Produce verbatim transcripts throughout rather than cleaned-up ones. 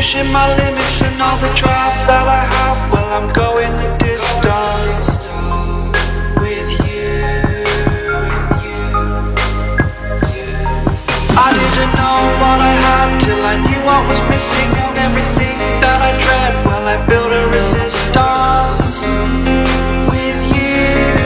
pushing my limits and all the drive that I have. Well, I'm going the distance with you. I didn't know what I had till I knew what was missing, and everything that I dread, well, I built a resistance with you.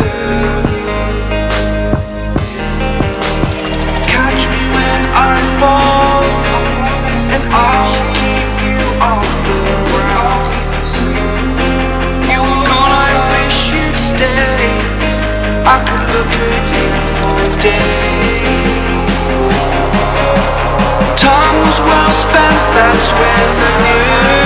Catch me when I fall, and I'll keep you off the ground. You were gone, I wish you'd stay. I could look at you for days. Time was well spent, that's when I knew